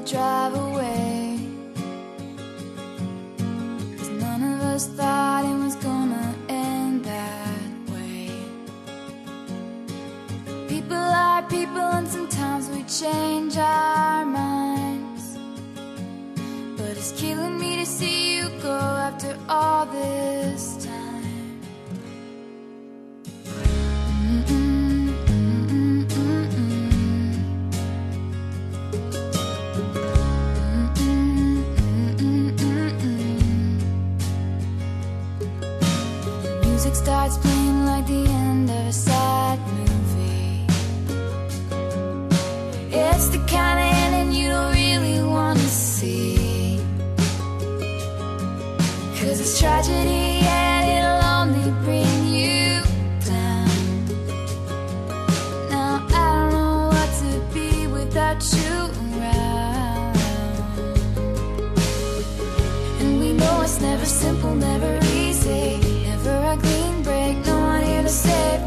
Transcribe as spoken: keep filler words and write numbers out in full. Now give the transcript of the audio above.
drive away, 'cause none of us thought it was gonna end that way. People are people, and sometimes we change our minds, but it's killing me to see you go after all this time. Music starts playing like the end of a sad movie. It's the kind of ending you don't really want to see, 'cause it's tragedy and it'll only bring you down. Now I don't know what to be without you around, and we know it's never simple, never easy, never a clean break, no one here to save